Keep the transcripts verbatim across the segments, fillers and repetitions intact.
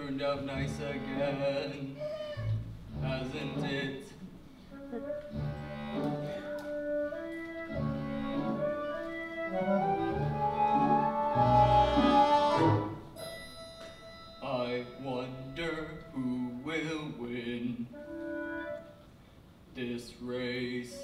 turned out nice again, hasn't it? I wonder who will win this race.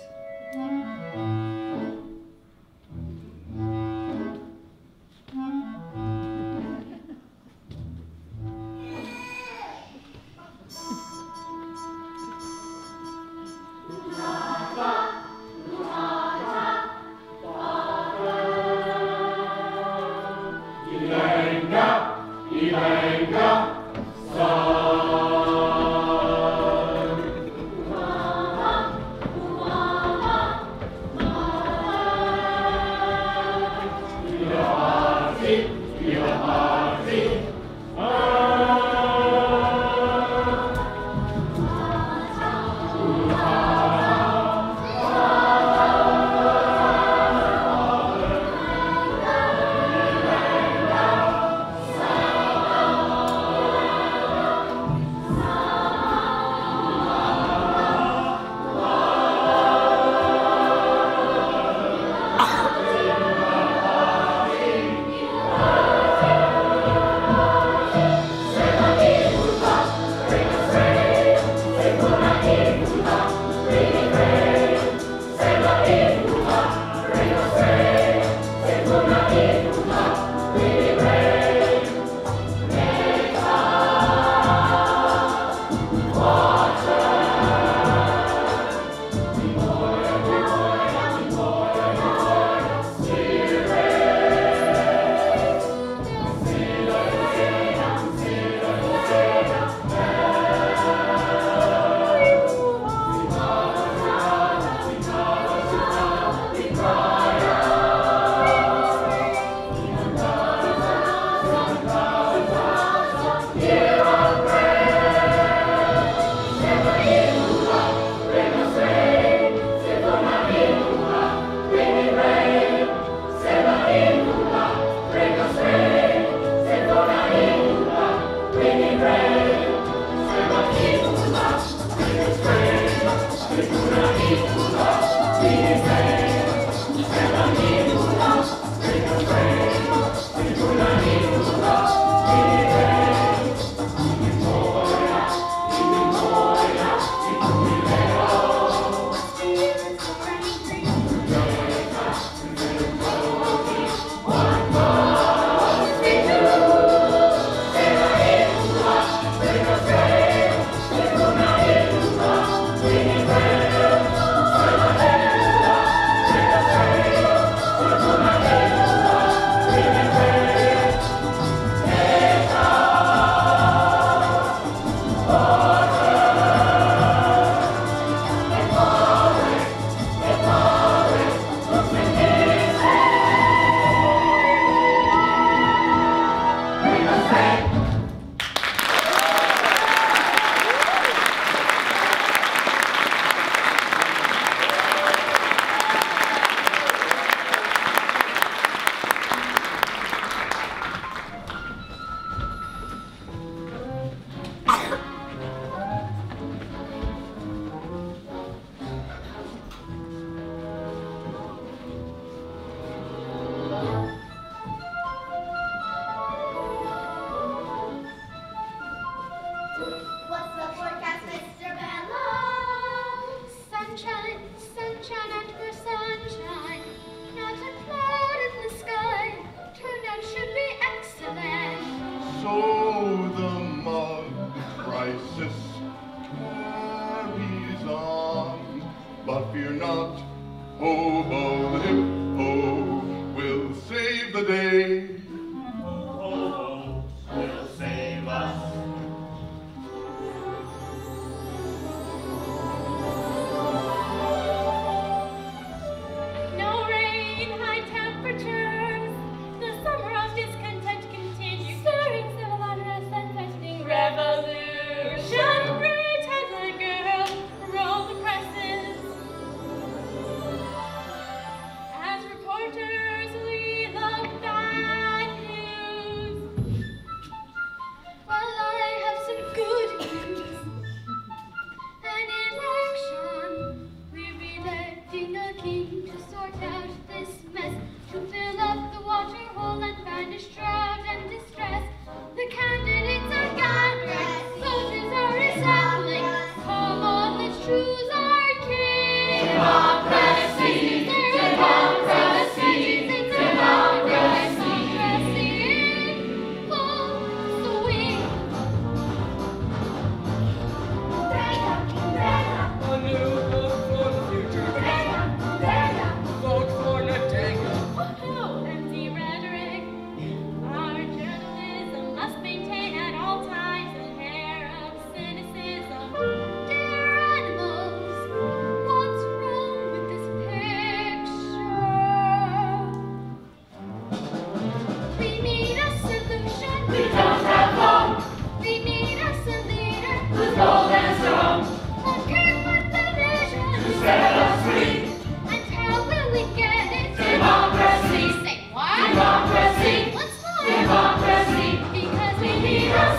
As reporters we look back.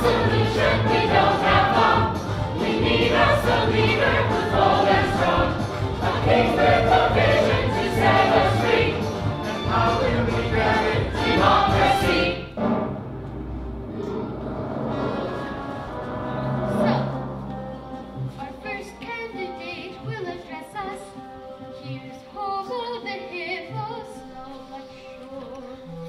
solution, we don't have long. We need us a leader who's bold and strong. A king with a vision to set us free. And how will we grab it? Democracy. So, our first candidate will address us. Here's Hobo the hippo, slow but sure.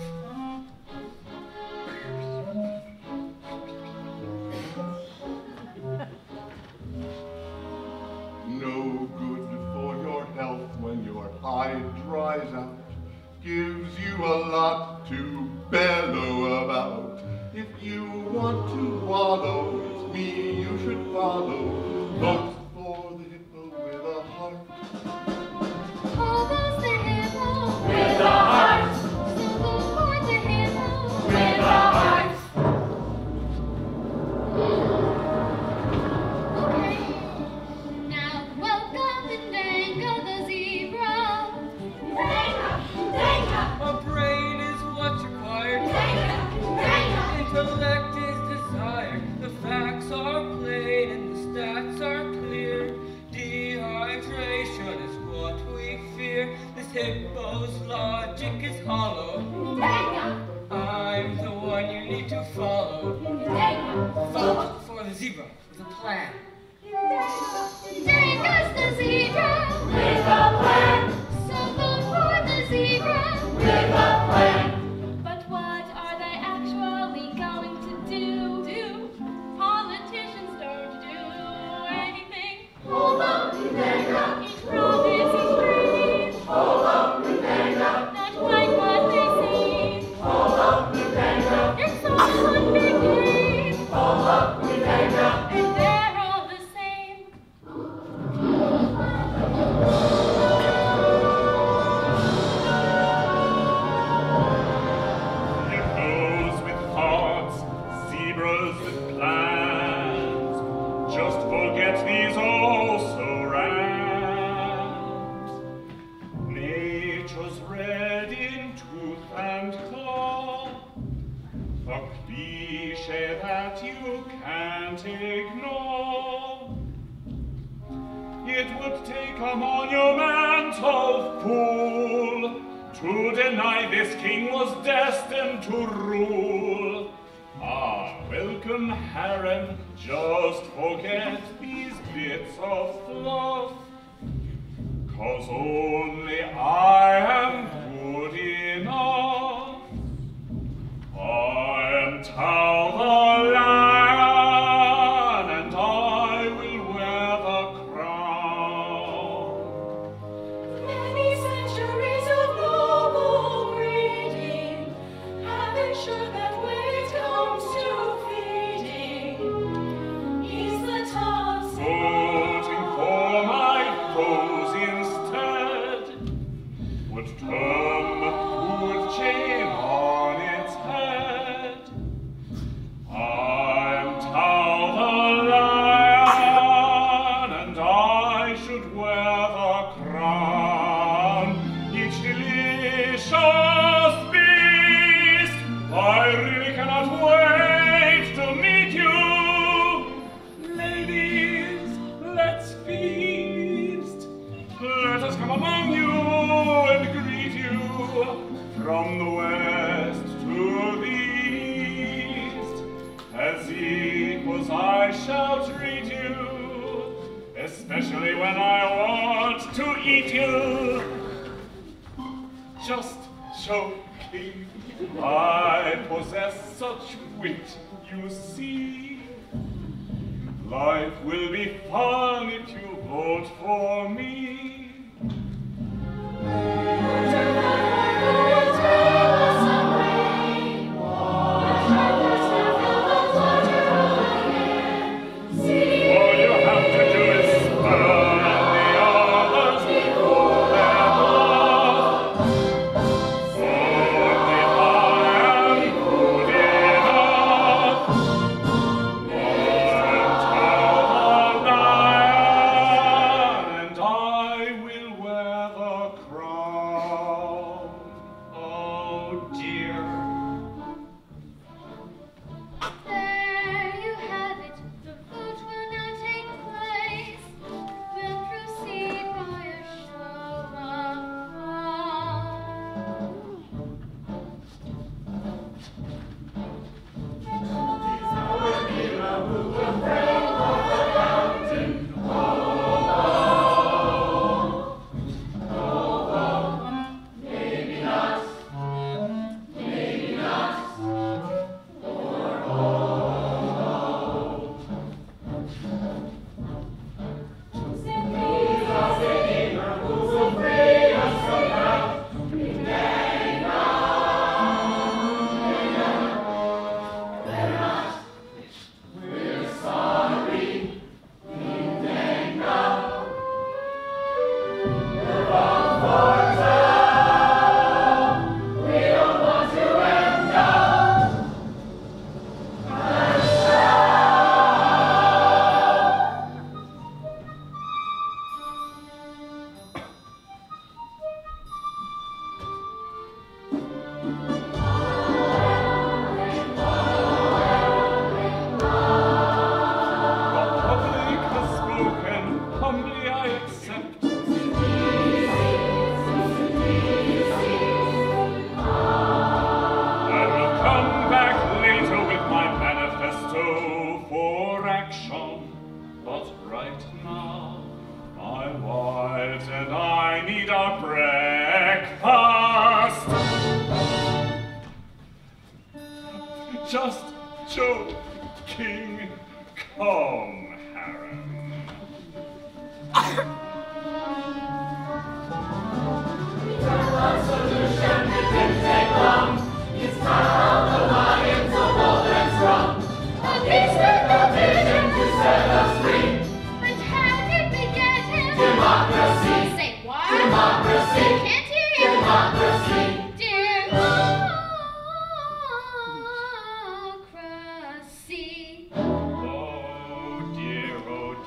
No good for your health when your hide dries out. Gives you a lot to bellow about. If you want to wallow, it's me you should follow. Vote for the hippo with a heart. Hobo's the hippo, With a heart, so vote for the hippo. with a heart. Okay, now welcome Ndango the zebra. Danga, danga, A brain is what's required. danga, danga. Intellect is desired. The facts are plain and the stats are clear. Dehydration is what we fear. This hippo's logic is hollow. Danga, I'm the one you need to follow. danga. Vote for the zebra with a plan. Ndango's the zebra, With a plan, so vote for the zebra. with a plan. But what are they actually going to do? Do politicians don't do anything? Hold on, danga, Each promise is free, hold on, danga, not quite what they seem. hold on, danga, It's all one big game, hold on, danga. and they're all the same. Hippos with hearts, zebras with plans. Just forget these also-rans. Nature's red in tooth and claw, a cliché that you can't ignore. It would take a monumental fool to deny this king was destined to rule. Ah, welcome, Heron, just forget these bits of fluff, 'cause only I am good enough. I am Tao the Lion, and I will wear the crown. Many centuries of noble breeding have ensured that when it comes to feeding, he's the top Voting for my foes instead would turn the food chain on its head. I'm Tao the Lion, and I should wear the crown. Each delicious beast, I really cannot wait to meet you. Ladies, let's feast. Let us come among you and greet you from the west to the east. As equals I shall treat you, especially when I want to eat you. Just joking, I possess such wit, you see. Life will be fun if you vote for me. All you have to do is spurn the others before their bluff. Only I am good enough. I'm Tao the Lion, and I Just joke, King. Come, Harem. Our solution, it didn't take long. It's time the lions are bold and strong. A peace with a vision to set us free. But how did we get him? Democracy. Say what? Democracy. Can't hear you. Democracy. Democracy. Oh dear, oh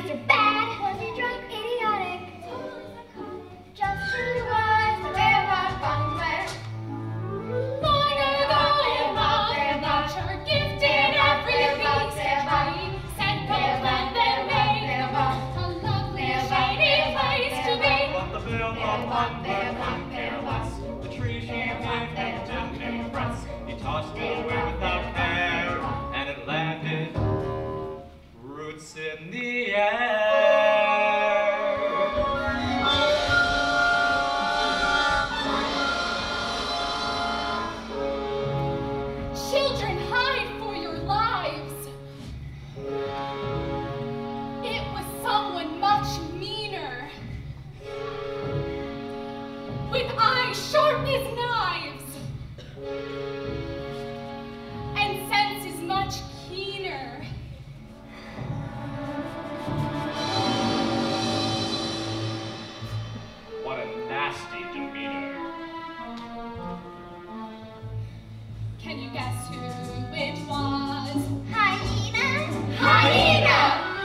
Was he bad? Was he drunk? Idiotic? Just who was the railroad bungler? Long ago in the future, gifted every victory, sent gold and then made a lovely shady place to be. But the railroad bungler couldn't care less. The tree she gave him didn't impress. He tossed it away without care, and it landed roots in the air. Children, hide for your lives. It was someone much meaner, with eyes sharp as knives, and senses much keener. What a nasty demeanor. Can you guess who it was? Hyena? Hyena!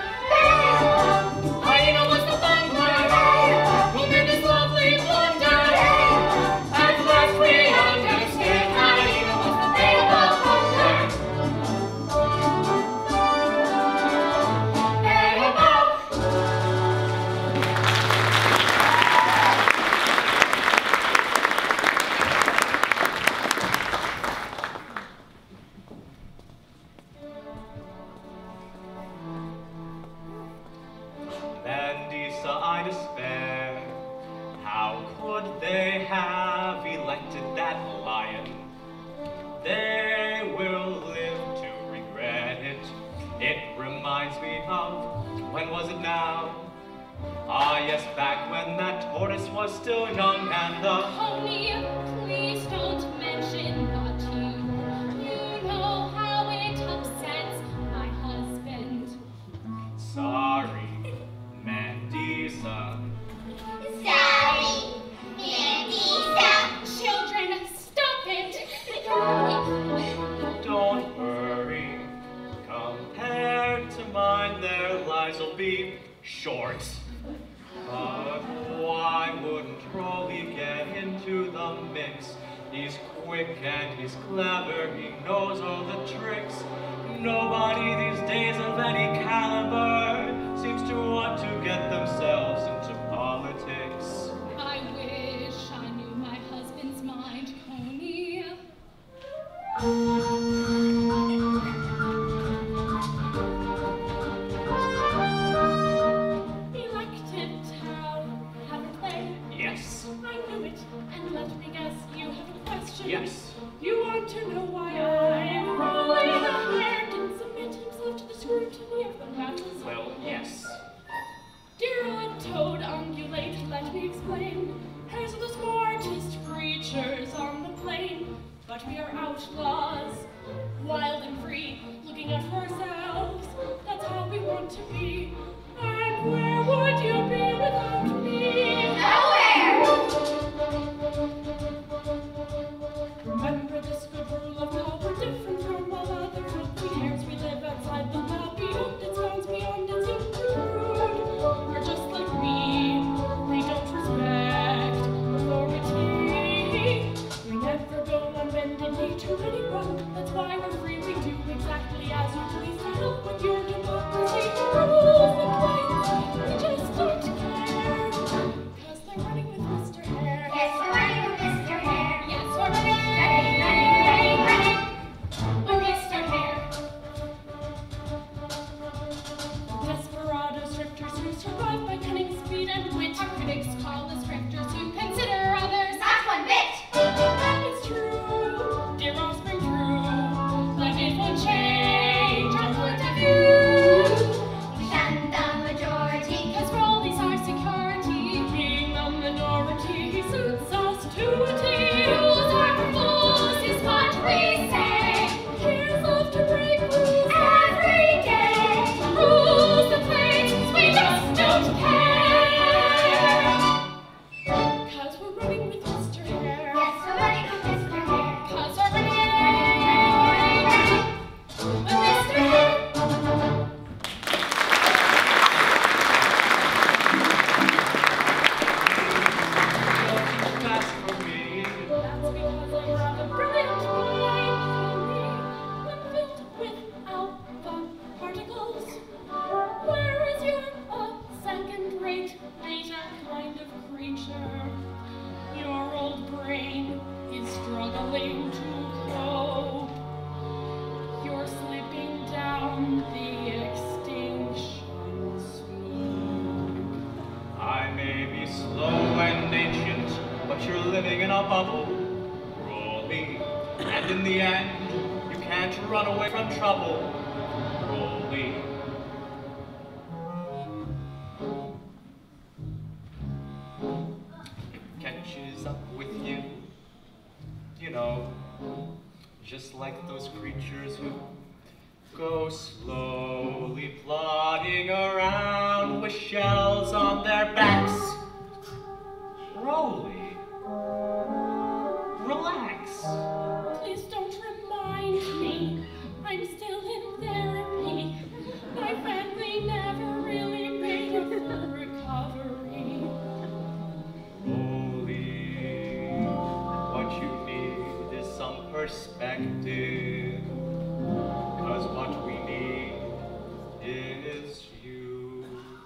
Hyena was the bungler who made this lovely blunder. At last we understand Hyena was the railroad bungler. And above. Mandisa, I despair. How could they have elected that lion? They will live to regret it. It reminds me of, when was it now? Ah, yes, back when that tortoise was still young and the Pony, please don't mention that you, you know how it upsets my husband. sorry, Mandisa. Sorry, Mandisa. Children, stop it! Don't worry. Compared to mine, their lives will be short. But why wouldn't Rolly get into the mix? He's quick and he's clever, he knows all the tricks. Nobody these days of any caliber seems to want to get themselves into politics. I wish I knew my husband's mind, Coney. Elected town, have a play. Yes. I knew it, and let me guess, you have a question. Yes. You want to know why I Rolly the Hare didn't submit himself to the scrutiny of the masses? Well, yes. Dear old toad ungulate, let me explain. Hares are the smartest creatures on the plain, but we are outlaws, wild and free, looking out for ourselves. That's how we want to be. And where would you be without me? Nowhere. Remember this good rule of law, we're different from all other filthy hares. We live outside the law, beyond its bounds, beyond its rude. Are just like me, they don't respect authority. We never go on bended knee to anyone. That's why we're free, we do exactly as you please to help with your democracy. in the end, you can't run away from trouble, Rolly. It catches up with you, you know, just like those creatures who go slowly plodding around with shells on their backs. Rolly, relax. Please don't remind me. I'm still in therapy. My family never really made a full recovery. Rolly, what you need is some perspective. Cause what we need is you.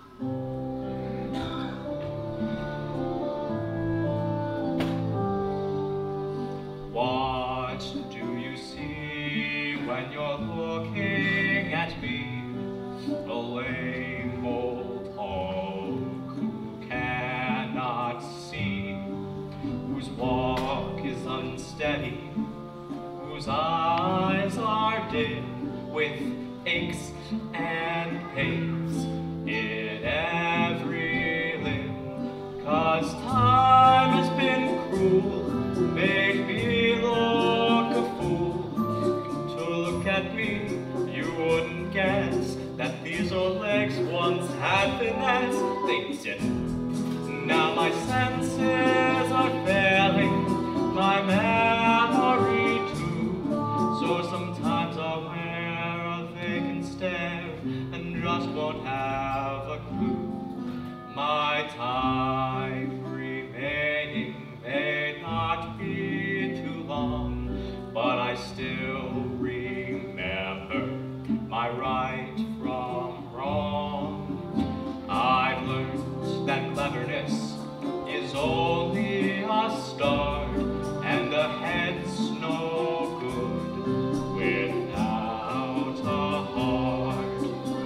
What do you see when you're looking at me? A lame old hog who cannot see, whose walk is unsteady, whose eyes are dim with aches and pains in every limb. Cause time has been cruel, made me look a fool. To look at me, you wouldn't guess that these old legs once had finesse. They didn't. Now my senses are failing, my memory too. So sometimes I'll wear a vacant stare and just won't have a clue. My time remaining may not be too long, but I still remember my right from wrong. I've learned that cleverness is only a start, and a head's no good without a heart.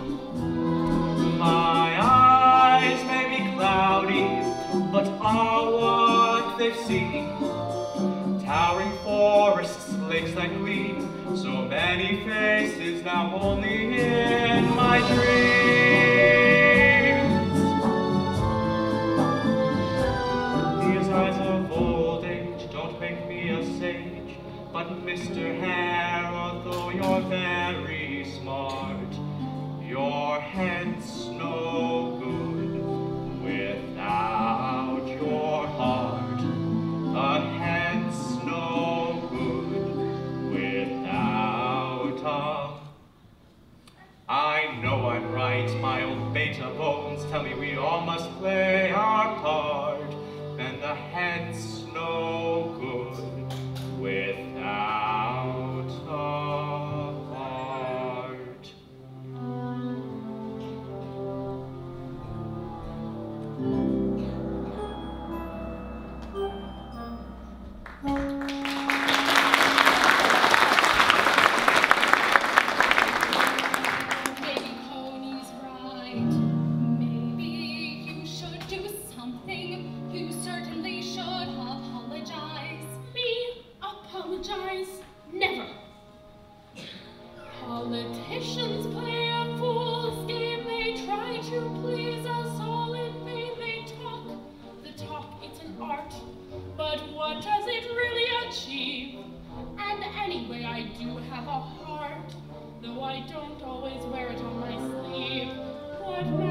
My eyes may be cloudy, but are what they've seen. Towering forests, lakes that gleam, so many faces now only in my dreams. These eyes of old age don't make me a sage, but Mister Hare, although you're very smart, your head's no good without your heart. A head's no good without a... I know I'm right, my old beta bones tell me we all must play our part. Then the head's no good without a heart. Maybe Pony's right. Maybe you should do something. You certainly should apologize. Me? Apologize? Never. Politicians play a fool's game. They try to please us all in vain. They talk. The talk, it's an art. But what does it really achieve? And anyway, I do have a heart, though I don't always wear it on my sleeve. What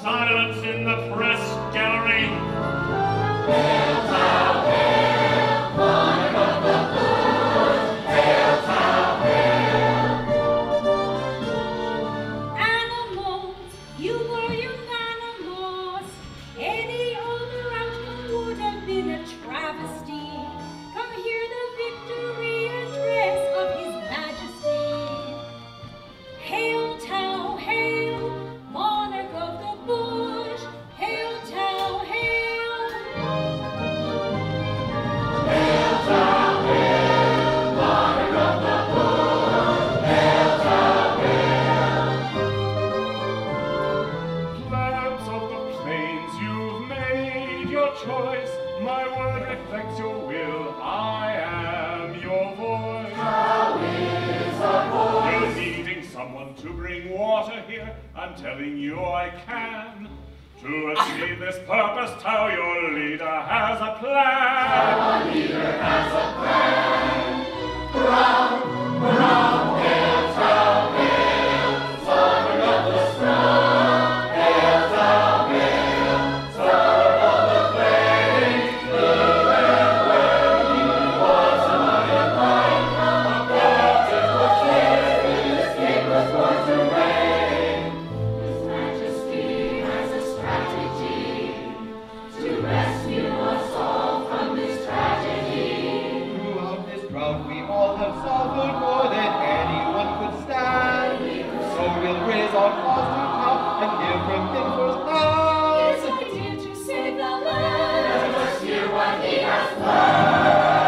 silence in the press gallery. Hail, Town, hail, monarch of the bush. Hail, Town, hail. Animals, you glorious animals. Any other outcome would have been a travesty. Come hear the victory address of His Majesty. Hail, Town, hail, monarch of the bush. Hail, Town, hail. Hail, Town, hail, monarch of the bush. Hail, Town, hail. Plebs of the plains, you've made your choice. My word reflects your will. I am your voice. How is our voice? You're needing someone to bring water here. I'm telling you I can. To achieve this purpose, tell your leader has a plan. Our leader has a plan. Brown, brown, hail, Town, hail, monarch of the strong. Hail, Town, hail, monarch of the plains. Even when he was a mighty mind, a captive was here, his king was born to reign. His Majesty has a strategy to rescue us all from this tragedy. Throughout this drought we all have suffered more than anyone could stand. So we'll raise our cause to top and give him in first His hand. idea to save the land. Let us hear what he has planned.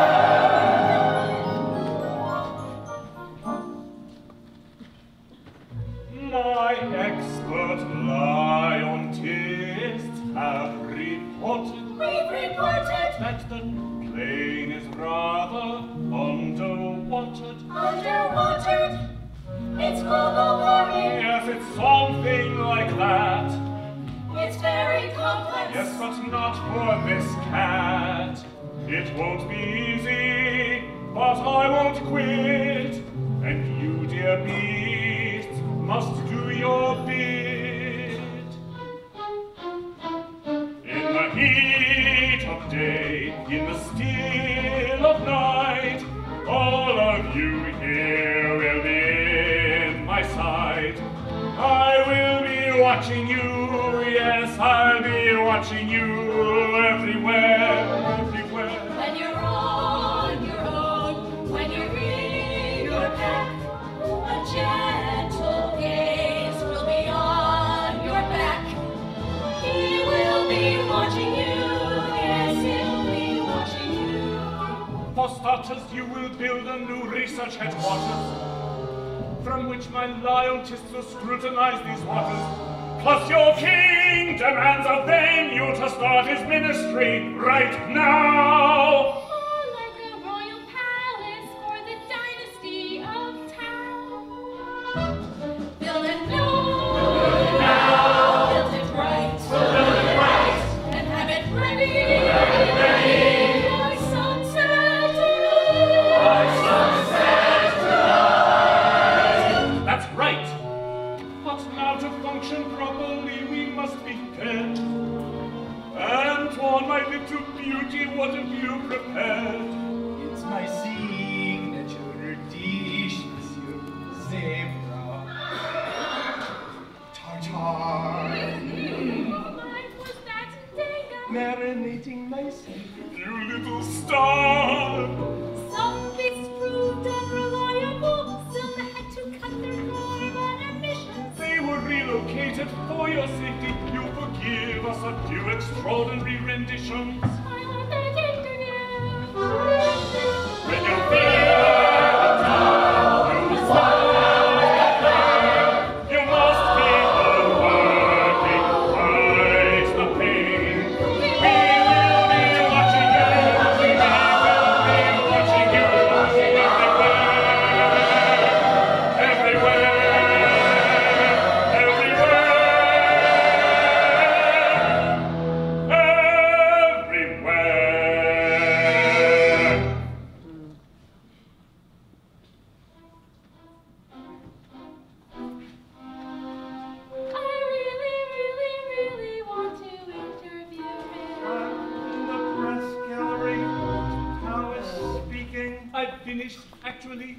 My expert scientists have reported We've reported that the plain is rather underwatered. underwater. It's global warming. Yes, it's something like that. It's very complex. Yes, but not for this cat. It won't be easy, but I won't quit. And you, dear beasts, must do your bit. In the heat of day, in the still of night, all of you here will be in my sight. I will be watching you, yes, I'll be watching you everywhere, everywhere. When you're on your own, when you're in your pack, a gentle gaze will be on your back. He will be watching you, yes, he'll be watching you. For starters, you will build a new research headquarters, from which my scientists will scrutinize these waters. Plus your king demands a venue to start his ministry right now. Or like a royal palace for the dynasty of Tao. Build it now. Build it now. Build it right. Build it right. And have it ready. Have it ready. By sunset tonight. By sunset tonight. That's right. But now to function properly, we must be fed. Antoine, my little beauty, what have you prepared? It's my signature dish, Monsieur Zebra. Tartar. What was that dingo? Marinating myself. You little star. Some beasts proved unreliable. Some had to cut their carbon emissions. They were relocated for your safety. You forgive us a few extraordinary renditions. I want that interview. When you feel the town, you You must keep on working, fight the pain. We will be watching you. We will be watching you everywhere, everywhere, everywhere, finished, actually.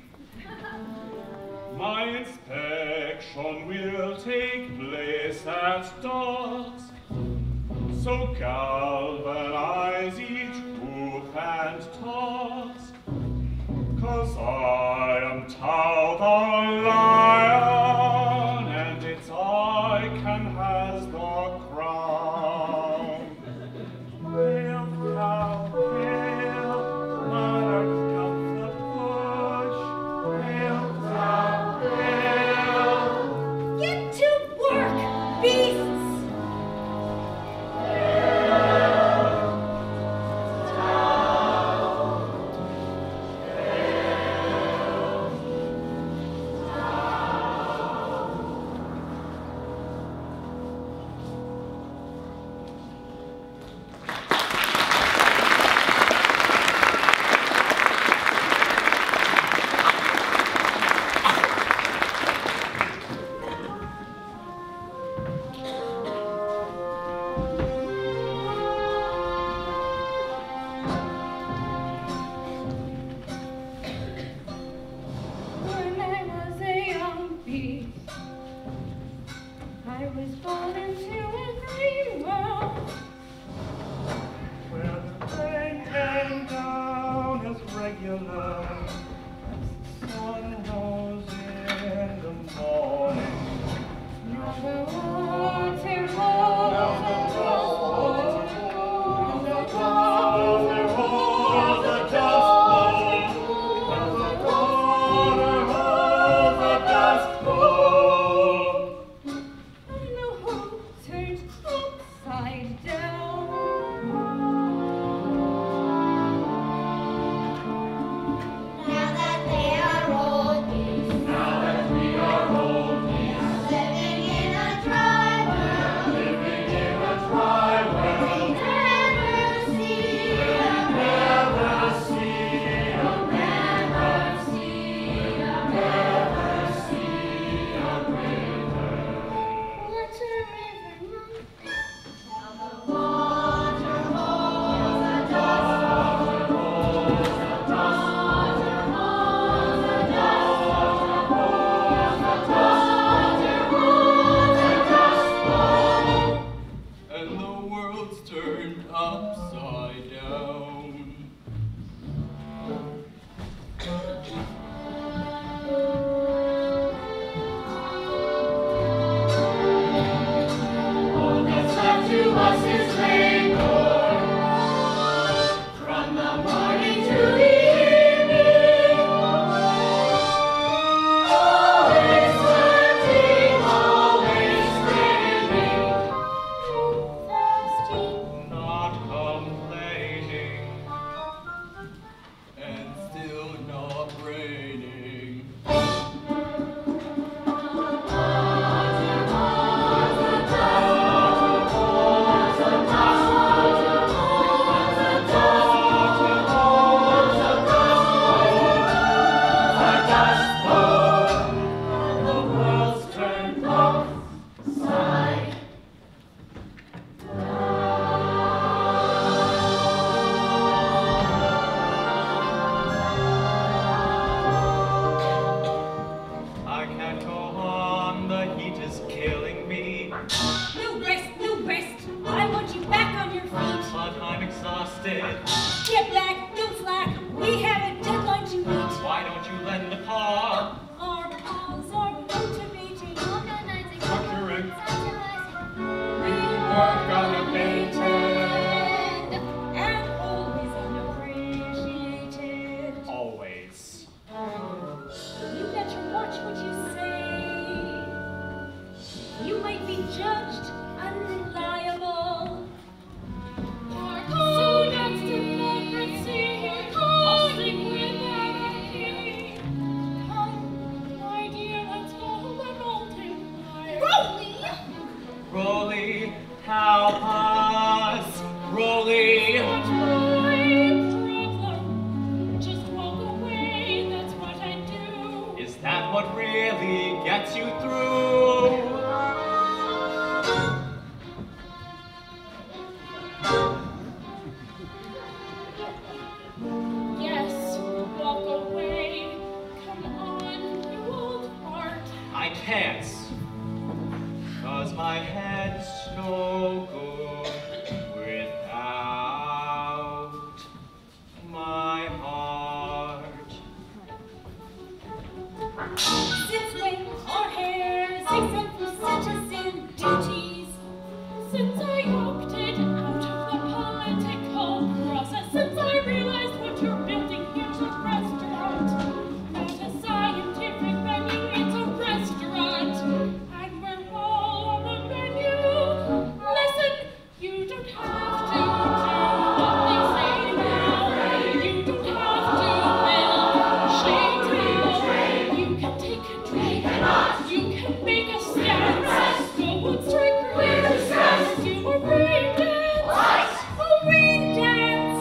My inspection will take place at dusk. So galvanize each hoof and tusk, 'cause I am Tau the lion, and it's I can has the crown. Hail, cow, hail, monarch of the bush. Hail, cow, hail. Get to work, beasts! When I was a young beast, I was born into a dream world. Where the rain came down as regular as the sun rose in the morning. Now the water rolls, the dust rolls, the dust rolls, the All the dust bowl, and the water rolls, the dust bowl. and the whole turned upside down. Now that they are old beasts, Now that we are old beasts, living in a dry world, living in a dry world, never see a never see a never see a never see a river. What's a river, Mom? the water holds the dust, water holds the dust, And the world's turned upside down. all that's left to us is labor, from the morning to the evening, always searching, always straining, Thirsty. Not complaining, and still not raining. the world's turned upside I can't go on, the heat is killing me. No rest, no rest. I want you back on your feet. But I'm exhausted. Get back, don't slack. We have a deadline to meet. Why don't you lend a paw? Our paws are motivating, organizing, Structuring. reward unabated, and always unappreciated. Always. You better watch what you say. You might be judged unreliable. Our code that's democracy, causing with anarchy. Come, my dear, let's go and roll him. Rolly! Rolly, help us. Rolly. Not my problem. Just walk away, that's what I do. Is that what really gets you through? Yes, walk away. I can't. Cause my head's no good without my heart. Since when our hair's exempt from such as in duties, Since I opted out of the political process, since I realized what you're building here's a restaurant, not a scientific venue, it's a restaurant, and we're all on the menu. Listen, you don't have to do what they say now. You don't have to build shade. You can take a drink. You can make a stance. Go on strike for you. Do a rain dance. What? A rain dance.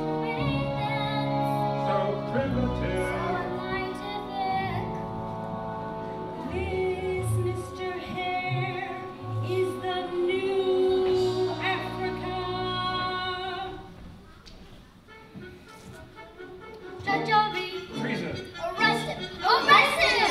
So primitive. scientific. This, Mister Hare, is the new Africa. Judge Obi, Treason. arrest him! Arrest him!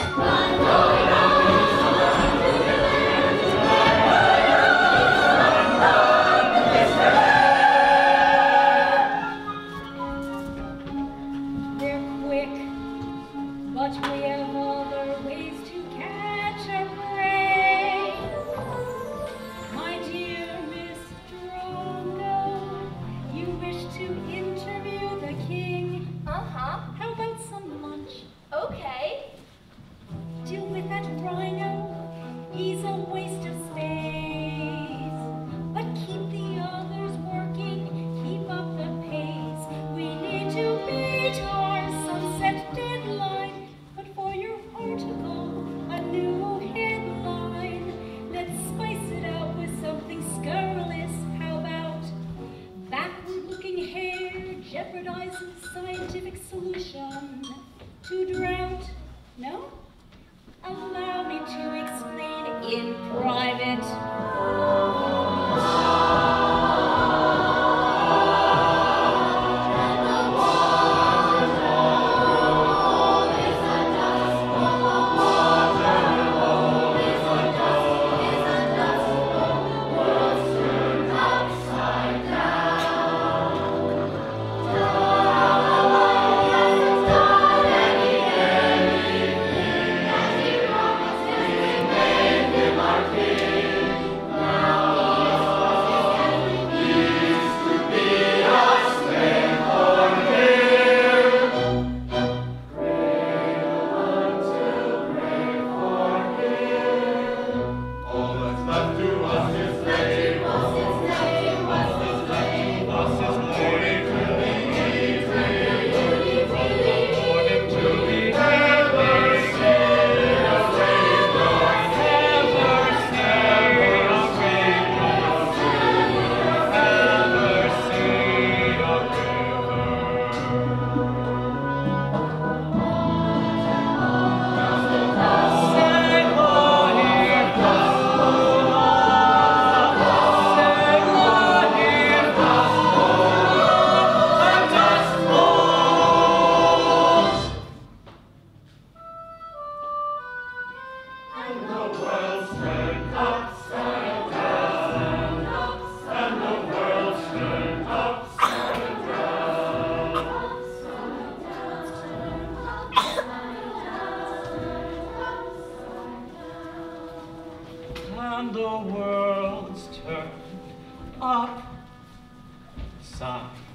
They're quick, but we have other ways to catch a prey. My dear Mister Sturrock, you wish to interview the king. Uh-huh. How about some lunch? Okay. Deal with that rhino. He's a waste of space. But keep the others working. Keep up the pace. We need to beat our sunset deadline. But for your article, a new headline. Let's spice it up with something scurrilous. How about backward-looking hair jeopardizes scientific solution to drought? No? Allow me to explain in private. All that's left to us is slave. According to the evening, According to the never see a rainbow. Never see a rainbow. Never see a And the world's turned upside down. And the world's turned upside down. And the world's turned upside